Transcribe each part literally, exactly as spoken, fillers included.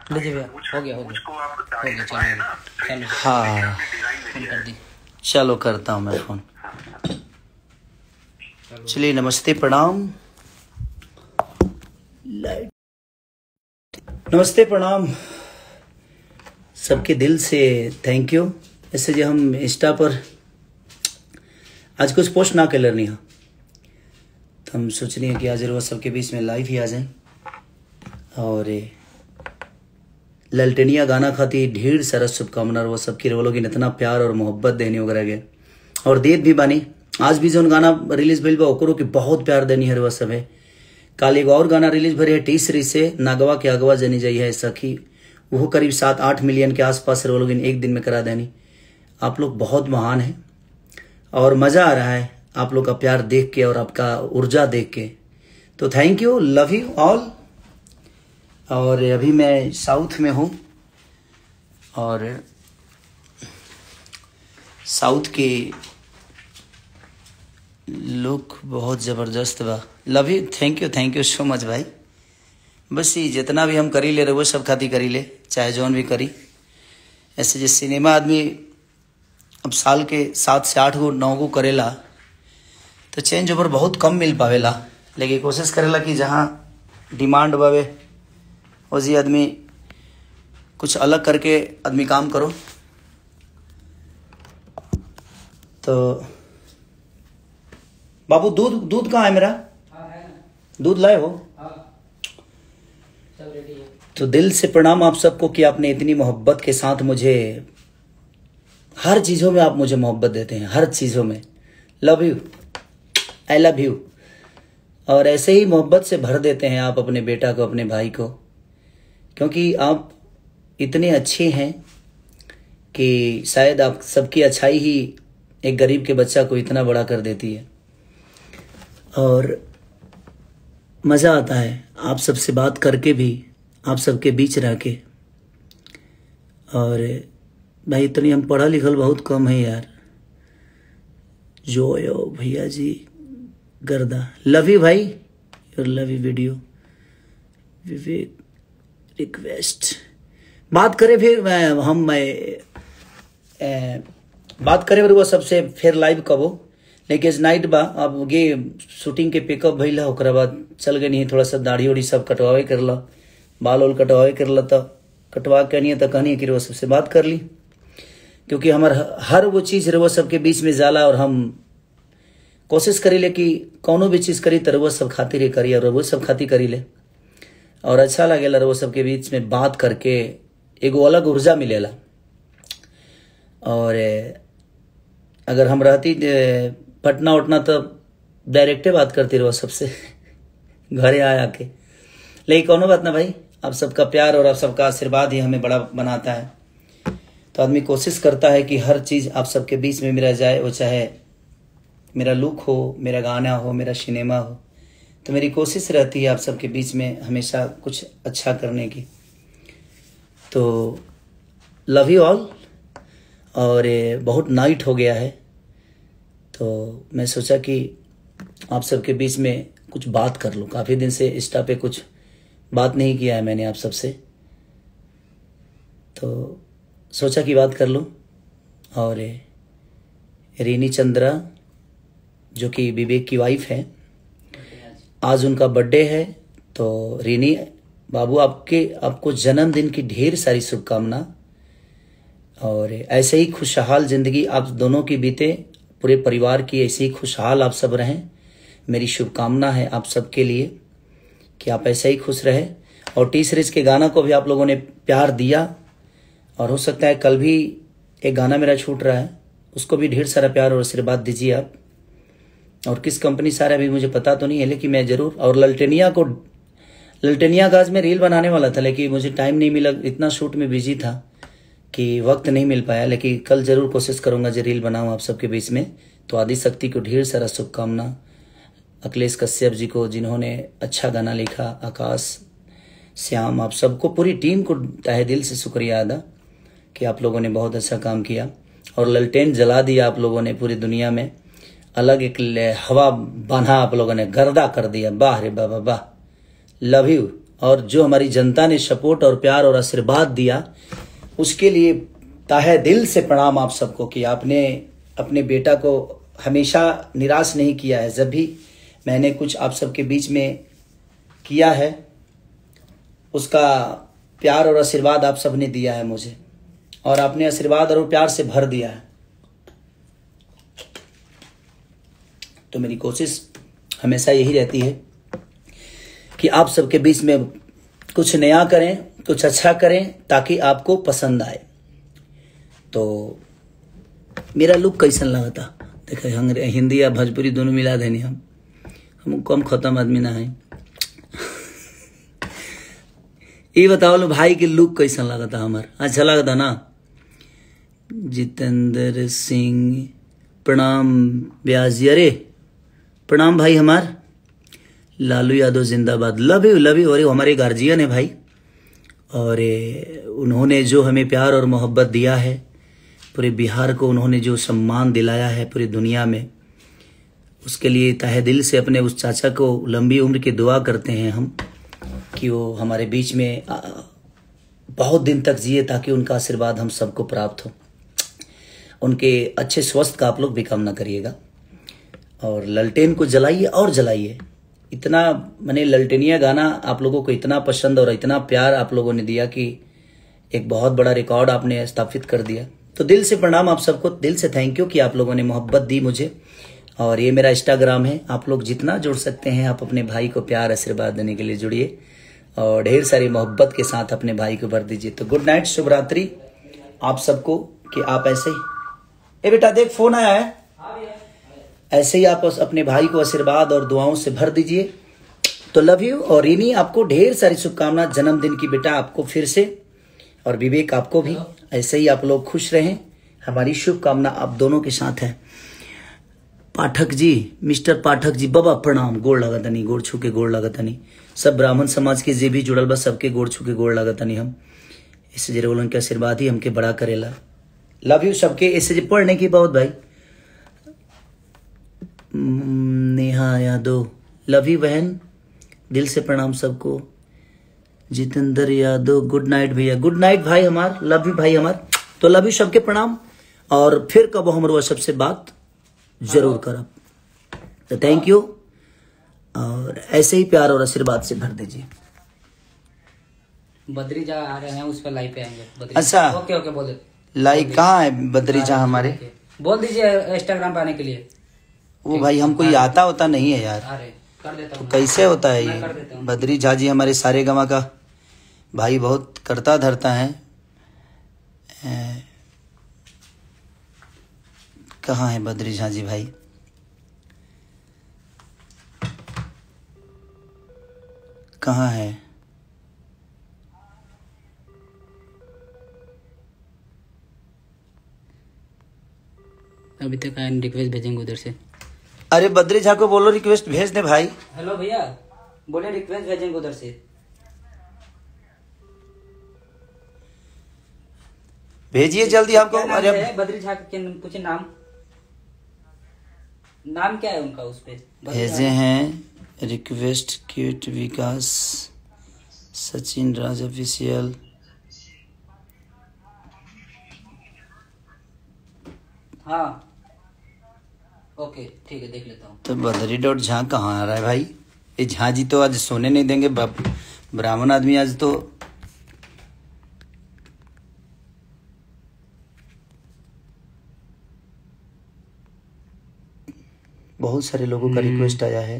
लीजिए भैया, हो गया हो गया हो गया, चलो चलो हाँ फोन कर दी। चलो करता हूँ मैं फ़ोन। चलिए नमस्ते प्रणाम। लाइट नमस्ते प्रणाम सबके दिल से थैंक यू। ऐसे जो हम इंस्टा पर आज कुछ पोस्ट ना कर नहीं, तो हम सोच रहे हैं कि आज रोज सबके बीच में लाइव ही आ जाएं। और ललटेनिया गाना खाती ढेर सारा शुभकामना वो सबकी रोलों की इतना प्यार और मोहब्बत देनी वगैरह के और देत भी बानी। आज भी जो गाना रिलीज भइल बा ओकरो की बहुत प्यार देनी है। सब है काल एगो और गाना रिलीज भरे है टी सीरीज से नागवा के अगवा जनी जाई है सखी, वो करीब सात आठ मिलियन के आसपास रोलोग एक दिन में करा देनी। आप लोग बहुत महान हैं और मज़ा आ रहा है आप लोग का प्यार देख के और आपका ऊर्जा देख के, तो thank you, love you all. और अभी मैं साउथ में हूँ और साउथ की लुक बहुत ज़बरदस्त बा। Love you, thank you thank you so much भाई। बस ये जितना भी हम करी ले रहे वो सब खाती करी ले, चाहे जौन भी करी। ऐसे जो सिनेमा आदमी अब साल के सात से आठ गो नौ गो करेला तो चेंज ओवर बहुत कम मिल पावेला, लेकिन कोशिश करेला कि जहाँ डिमांड बावे वही आदमी कुछ अलग करके आदमी काम करो। तो बाबू दूध दूध कहाँ है मेरा? हाँ है। दूध लाए हो? हाँ। सब रेडी है। तो दिल से प्रणाम आप सबको कि आपने इतनी मोहब्बत के साथ मुझे हर चीज़ों में आप मुझे मोहब्बत देते हैं, हर चीज़ों में। Love you, I love you. और ऐसे ही मोहब्बत से भर देते हैं आप अपने बेटा को, अपने भाई को, क्योंकि आप इतने अच्छे हैं कि शायद आप सबकी अच्छाई ही एक गरीब के बच्चा को इतना बड़ा कर देती है। और मज़ा आता है आप सबसे बात करके भी, आप सबके बीच रह के। और भाई इतनी हम पढ़ा लिखल बहुत कम है यार। जो यो भैया जी गर्दा, लव यू भाई, your love you video. Vivek request बात करें फिर मैं, हम मैं ए, बात करें फिर वो सबसे फिर लाइव कबो, लेकिन नाइट बा अब गे शूटिंग के पिकअप भइल है, ओकरा बाद चल गए नहीं, थोड़ा सा दाढ़ी उड़ी सब कटवावे करला, बाल उल कटवावे करला, तो कटवा के नहीं तो कहनी कि वो सबसे बात कर ली, क्योंकि हमार हर वो चीज़ रवा सबके बीच में जाला और हम कोशिश करी ले कि कौनो भी चीज़ करी तो रवा सब खातिर ही करी और वो सब खातिर करी ले। और अच्छा लगेला रवा सबके बीच में बात करके, एगो अलग ऊर्जा मिलेला। और अगर हम रहती पटना उठना तो डायरेक्टे बात करती रहो सबसे घरे आया के, लेकिन कोनो बात ना भाई, आप सबका प्यार और आप सबका आशीर्वाद ही हमें बड़ा बनाता है। तो आदमी कोशिश करता है कि हर चीज़ आप सबके बीच में मेरा जाए, वो चाहे मेरा लुक हो, मेरा गाना हो, मेरा सिनेमा हो, तो मेरी कोशिश रहती है आप सबके बीच में हमेशा कुछ अच्छा करने की। तो लव यू ऑल। और बहुत नाइट हो गया है, तो मैं सोचा कि आप सबके बीच में कुछ बात कर लूँ। काफ़ी दिन से इंस्टा पे कुछ बात नहीं किया है मैंने आप सबसे, तो सोचा कि बात कर लूँ। और रीनी चंद्रा जो कि विवेक की वाइफ है, आज उनका बर्थडे है, तो रीनी बाबू आपके आपको जन्मदिन की ढेर सारी शुभकामना और ऐसे ही खुशहाल ज़िंदगी आप दोनों की बीते, पूरे परिवार की ऐसे ही खुशहाल आप सब रहें। मेरी शुभकामना है आप सबके लिए कि आप ऐसे ही खुश रहें। और टी सीरीज के गाना को भी आप लोगों ने प्यार दिया और हो सकता है कल भी एक गाना मेरा छूट रहा है, उसको भी ढेर सारा प्यार और आशीर्वाद दीजिए आप। और किस कंपनी सारा अभी मुझे पता तो नहीं है, लेकिन मैं ज़रूर। और ललटेनिया को ललटेनिया का आज मैं रील बनाने वाला था, लेकिन मुझे टाइम नहीं मिला, इतना शूट में बिजी था कि वक्त नहीं मिल पाया। लेकिन कल ज़रूर कोशिश करूँगा जो रील बनाऊँ आप सबके बीच में। तो आदिशक्ति को ढेर सारा शुभकामना, अखिलेश कश्यप जी को जिन्होंने अच्छा गाना लिखा, आकाश, श्याम, आप सबको, पूरी टीम को तहे दिल से शुक्रिया अदा कि आप लोगों ने बहुत अच्छा काम किया और ललटेन जला दिया आप लोगों ने पूरी दुनिया में। अलग एक हवा बांधा आप लोगों ने, गर्दा कर दिया। वाह रे वाह वाह, लव यू। और जो हमारी जनता ने सपोर्ट और प्यार और आशीर्वाद दिया, उसके लिए ताहे दिल से प्रणाम आप सबको कि आपने अपने बेटा को हमेशा निराश नहीं किया है। जब भी मैंने कुछ आप सबके बीच में किया है, उसका प्यार और आशीर्वाद आप सब ने दिया है मुझे, और आपने आशीर्वाद और प्यार से भर दिया है। तो मेरी कोशिश हमेशा यही रहती है कि आप सबके बीच में कुछ नया करें, कुछ अच्छा करें, ताकि आपको पसंद आए। तो मेरा लुक कैसन लगा था? देखो, हिंदी या भोजपुरी दोनों मिला देनी, हम हम कम खत्म आदमी ना है। ये बताओ लो भाई के लुक कैसन लगा था हमार? अच्छा लगा था ना? जितेंद्र सिंह प्रणाम ब्यास जी, अरे प्रणाम भाई हमार। लालू यादव जिंदाबाद, लव यू लव यू। अरे हमारे गार्जियन है भाई, और उन्होंने जो हमें प्यार और मोहब्बत दिया है, पूरे बिहार को उन्होंने जो सम्मान दिलाया है पूरी दुनिया में, उसके लिए तहे दिल से अपने उस चाचा को लंबी उम्र की दुआ करते हैं हम कि वो हमारे बीच में बहुत दिन तक जिए, ताकि उनका आशीर्वाद हम सबको प्राप्त हो। उनके अच्छे स्वास्थ्य का आप लोग भी कामना करिएगा, और ललटेन को जलाइए और जलाइए। इतना मैंने ललटेनिया गाना आप लोगों को इतना पसंद और इतना प्यार आप लोगों ने दिया कि एक बहुत बड़ा रिकॉर्ड आपने स्थापित कर दिया। तो दिल से प्रणाम आप सबको, दिल से थैंक यू कि आप लोगों ने मोहब्बत दी मुझे। और ये मेरा इंस्टाग्राम है, आप लोग जितना जुड़ सकते हैं आप अपने भाई को प्यार आशीर्वाद देने के लिए जुड़िए, और ढेर सारी मोहब्बत के साथ अपने भाई को भर दीजिए। तो गुड नाइट, शुभ रात्रि आप सबको। कि आप ऐसे ही, ए बेटा देख फोन आया है, ऐसे ही आप अपने भाई को आशीर्वाद और दुआओं से भर दीजिए। तो लव यू। और रीनी आपको ढेर सारी शुभकामना जन्मदिन की बेटा, आपको फिर से, और विवेक आपको भी। ऐसे ही आप लोग खुश रहें, हमारी शुभकामना आप दोनों के साथ है। पाठक जी, मिस्टर पाठक जी बाबा प्रणाम, गोड़ लगतनी, गोड़ छू के गोड़ लगतनी। सब ब्राह्मण समाज के जे भी जुड़ल बा सबके गोड़ छू के गोड़ लगतनी हम। इससे जरूर बोलन के आशीर्वाद ही हमके बड़ा करेला। लव यू सबके। इससे पढ़ने की बहुत भाई। नेहा यादव, लव यू बहन, दिल से प्रणाम सबको। जितेंद्र यादव, गुड नाइट भैया, गुड नाइट भाई हमार, लव यू भाई हमार। तो लव यू सबके प्रणाम, और फिर कब हम सबसे बात जरूर करब। तो थैंक यू, और ऐसे ही प्यार और आशीर्वाद से भर दीजिए। बद्री जा आ रहे हैं, उस पर लाइव पे आएंगे बद्री। अच्छा ओके ओके बोले। लाइव कहाँ है बद्री जा हमारे? बोल दीजिए इंस्टाग्राम पे आने के लिए। वो भाई हमको ये आता होता नहीं है यार, अरे कर देता हूँ। तो कैसे होता है ये? बद्री झा जी हमारे सारे गमा का भाई, बहुत करता धरता है। कहाँ है बद्री झा जी भाई? कहाँ है? अभी तक आया, रिक्वेस्ट भेजेंगे उधर से। अरे बद्री झा को बोलो रिक्वेस्ट भेज दे भाई। हेलो भैया, बोले रिक्वेस्ट भेजेंगे उधर से। भेजिए जल्दी हमको। अरे बद्री झा के कुछ नाम नाम क्या है उनका उस पे? भेजे हैं request cute Vikas Sachin Raj official. हाँ ओके ठीक है, देख लेता हूँ। तो बद्री डॉट झा कहाँ आ रहा है भाई? ये झा जी तो आज सोने नहीं देंगे, ब्राह्मण आदमी आज तो। बहुत सारे लोगों का रिक्वेस्ट आया है।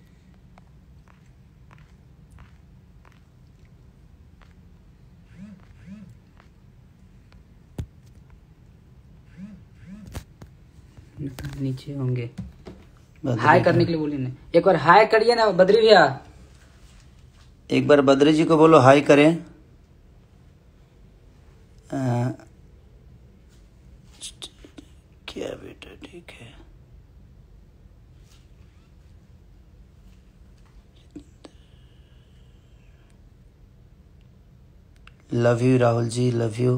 नीचे होंगे, हाय करने के लिए बोलिए ना, एक बार हाय करिए ना बद्री भैया। एक बार बद्री जी को बोलो हाय करें। आ, क्या बेटा ठीक है। Love you Rahul ji, love you.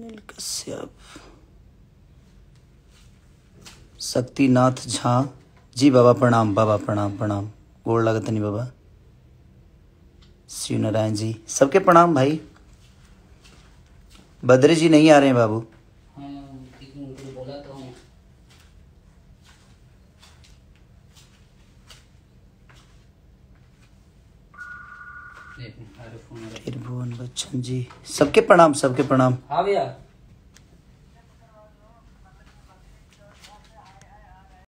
Kashyap, Shaktinath Jha ji बाबा प्रणाम, बाबा प्रणाम प्रणाम, गोड़ लगत नहीं बाबा। शिव नारायण जी सबके प्रणाम भाई। बद्री जी नहीं आ रहे हैं बाबू। बोला तो हूँ। त्रिभुवन बच्चन जी सबके प्रणाम, सबके प्रणाम। हाँ भैया।